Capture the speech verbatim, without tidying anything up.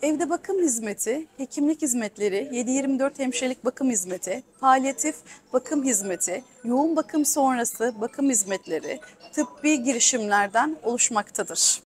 Evde bakım hizmeti, hekimlik hizmetleri, yedi yirmi dört hemşirelik bakım hizmeti, palyatif bakım hizmeti, yoğun bakım sonrası bakım hizmetleri, tıbbi girişimlerden oluşmaktadır.